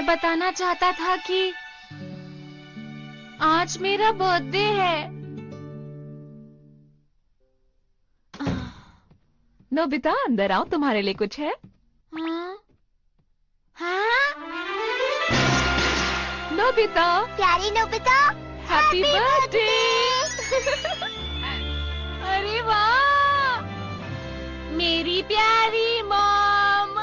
मैं बताना चाहता था कि आज मेरा बर्थडे है। नोबिता अंदर आओ, तुम्हारे लिए कुछ है। हाँ? हाँ? नोबिता, प्यारी नोबिता, हैप्पी बर्थडे। अरे वाह, मेरी प्यारी मॉम।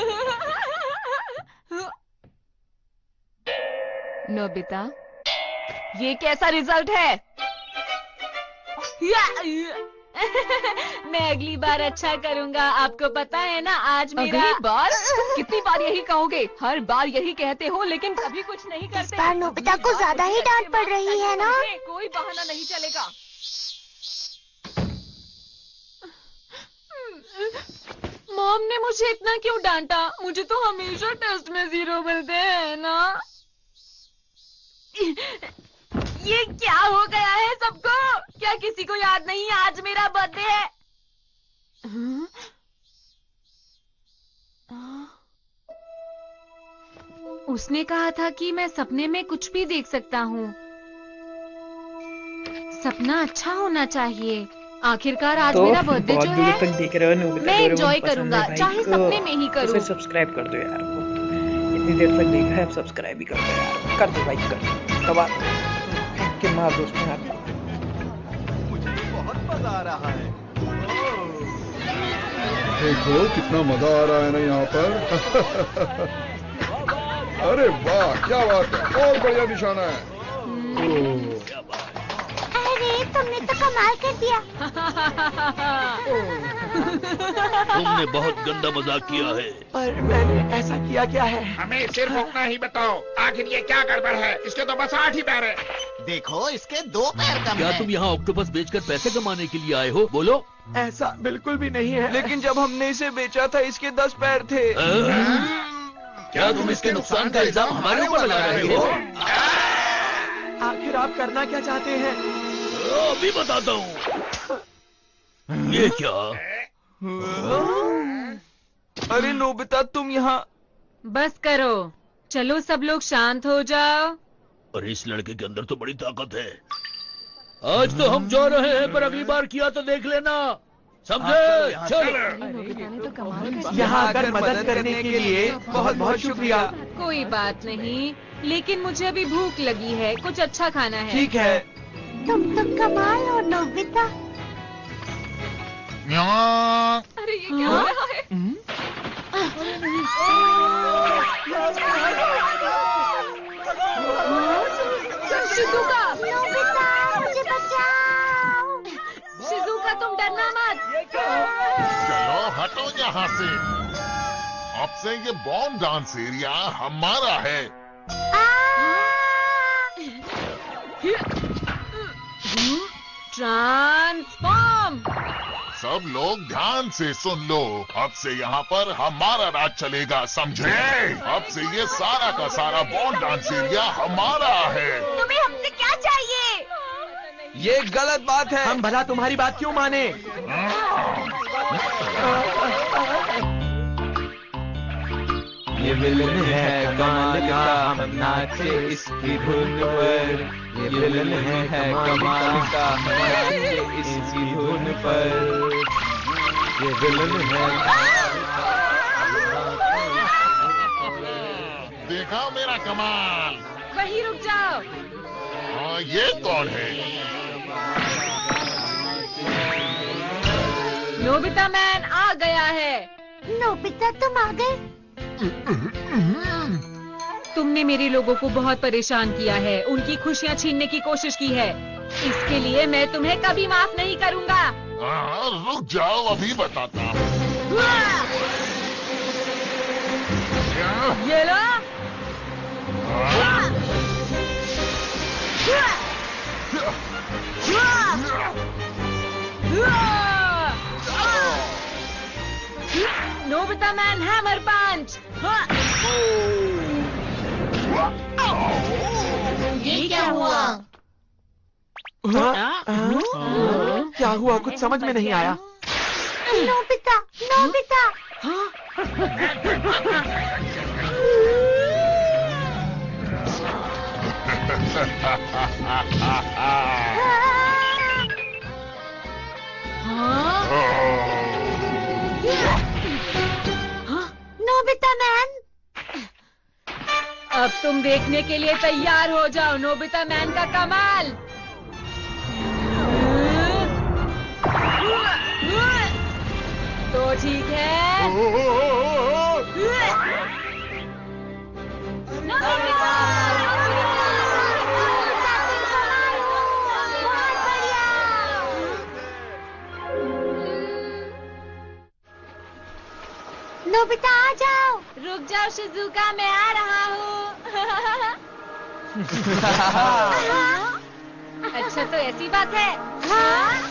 नोबिता, ये कैसा रिजल्ट है? मैं अगली बार अच्छा करूंगा। आपको पता है ना, आज मेरा अगली बार? कितनी बार यही कहोगे? हर बार यही कहते हो लेकिन कभी कुछ नहीं करते। इस बार नोबिता को ज्यादा ही डांट पड़ रही है ना? कोई बहाना नहीं चलेगा। मॉम ने मुझे इतना क्यों डांटा? मुझे तो हमेशा टेस्ट में 0 मिलते हैं ना। ये क्या हो गया है सबको? क्या किसी को याद नहीं आज मेरा बर्थडे है? उसने कहा था कि मैं सपने में कुछ भी देख सकता हूँ। सपना अच्छा होना चाहिए। आखिरकार आज मेरा बर्थडे जो है तक देख रहे हो नोबिता, मैं एंजॉय करूंगा, चाहे सपने में ही करूँ। फिर सब्सक्राइब कर दो यार, इतनी देर तक देखा है, सब्सक्राइब भी कर दो यार, कर दो, लाइक कर दो, दबा के मार दो उसमें यार। मुझे तो बहुत मजा आ रहा है। देखो कितना मजा आ रहा है ना यहाँ पर। अरे वाह, क्या बात है, बहुत बढ़िया निशाना है। अरे तुमने तो कमाल कर दिया। तुमने बहुत गंदा मजाक किया है। पर मैंने ऐसा किया क्या है? हमें सिर्फ इतना ही बताओ, आखिर ये क्या गड़बड़ है? इसके तो बस 8 ही पैर है। देखो इसके 2 पैर कम क्या हैं। तुम यहाँ ऑक्टोपस बेचकर पैसे कमाने के लिए आए हो? बोलो। ऐसा बिल्कुल भी नहीं है, लेकिन जब हमने इसे बेचा था इसके 10 पैर थे। क्या तुम इसके नुकसान का इल्जाम हमारे ऊपर लगा रहे हो? आखिर आप करना क्या चाहते हैं? अभी बताता हूँ। ये क्या? अरे नोबिता, तुम यहाँ। बस करो, चलो सब लोग शांत हो जाओ। और इस लड़के के अंदर तो बड़ी ताकत है। आज तो हम जा रहे हैं, पर अगली बार किया तो देख लेना, समझे? चलो। यहाँ आकर मदद करने के लिए बहुत बहुत शुक्रिया। कोई बात नहीं, लेकिन मुझे अभी भूख लगी है, कुछ अच्छा खाना है। ठीक है। तुम तो कमाल हो नोबिता। अरे ये क्या हो रहा है? शिजुका, नोबिता, मुझे बचाओ। शिजुका तुम डरना मत। चलो हटो यहाँ से, अब से ये बॉम्ब डांस एरिया हमारा है। ट्रांसफॉर्म। सब लोग ध्यान से सुन लो, अब से यहाँ पर हमारा राज चलेगा, समझे? अब से ये सारा का सारा बॉम्ब डांस एरिया हमारा है। तुम्हें हमसे क्या चाहिए? ये गलत बात है। हम भला तुम्हारी बात क्यों माने? ये विलन है कमाल का, हम नाचे इसकी धुन पर। ये विलन है कमाल का, हम नाचे इसकी धुन पर। ये विलन है। देखा मेरा कमाल? वहीं रुक जाओ। हाँ, ये कौन है? नोबिता मैन आ गया है। नोबिता तुम आ गए? तुमने मेरे लोगों को बहुत परेशान किया है, उनकी खुशियाँ छीनने की कोशिश की है। इसके लिए मैं तुम्हें कभी माफ नहीं करूँगा। हाँ, रुक जाओ, अभी बताता हूँ। ये लो। Nobita man hammer punch. ये क्या हुआ? क्या हुआ? कुछ समझ में नहीं आया। Nobita, Nobita. नोबिता मैन, अब तुम देखने के लिए तैयार हो जाओ नोबिता मैन का कमाल। तो ठीक है। नोबिता आ जाओ। रुक जाओ शिजुका, मैं आ रहा हूँ। अच्छा तो ऐसी बात है। हाँ?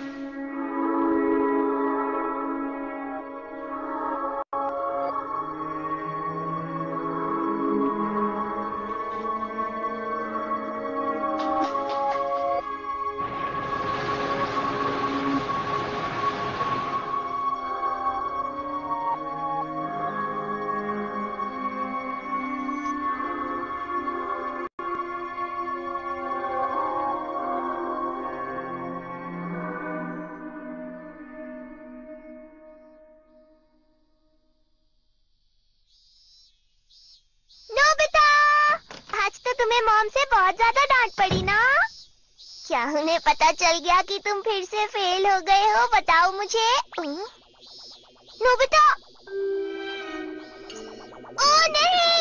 तुम्हें मॉम से बहुत ज्यादा डांट पड़ी ना? क्या उन्हें पता चल गया कि तुम फिर से फेल हो गए हो? बताओ मुझे। नोबिता! ओ नहीं!